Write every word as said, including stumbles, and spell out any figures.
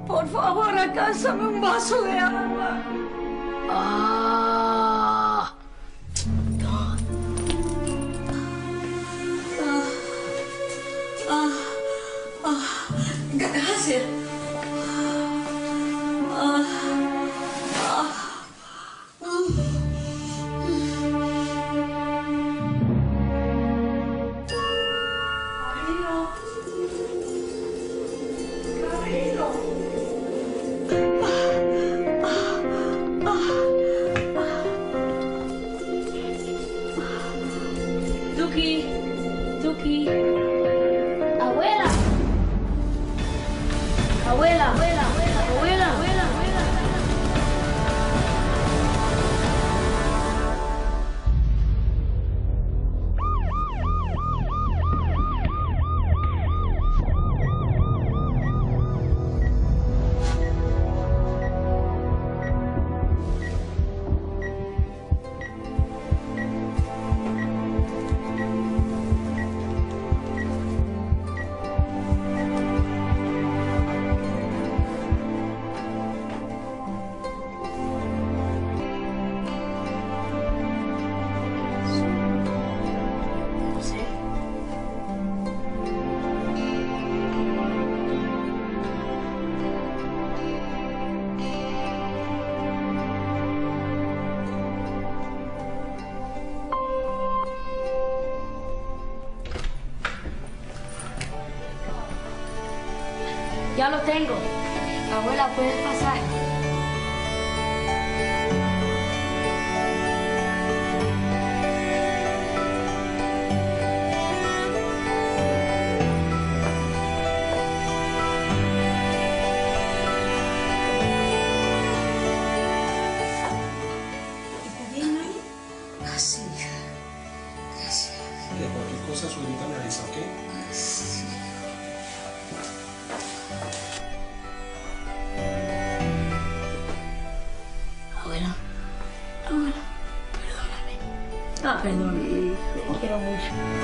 Por favor, alcánzame un vaso de agua. Ah. Ah. Ah. Ah. Gracias. Ah. Ah. Camilo. Camilo. Tuki, Tuki. Abuela. Abuela, abuela, abuela, abuela, abuela, abuela. Ya lo tengo. Abuela, puedes pasar. ¿Está bien, mami? Ah, sí, hija. Gracias. De cualquier cosa, su grita me avisa, ¿ok? Sí. Abuela. Abuela. Perdóname. Ah, perdóname. Te quiero mucho.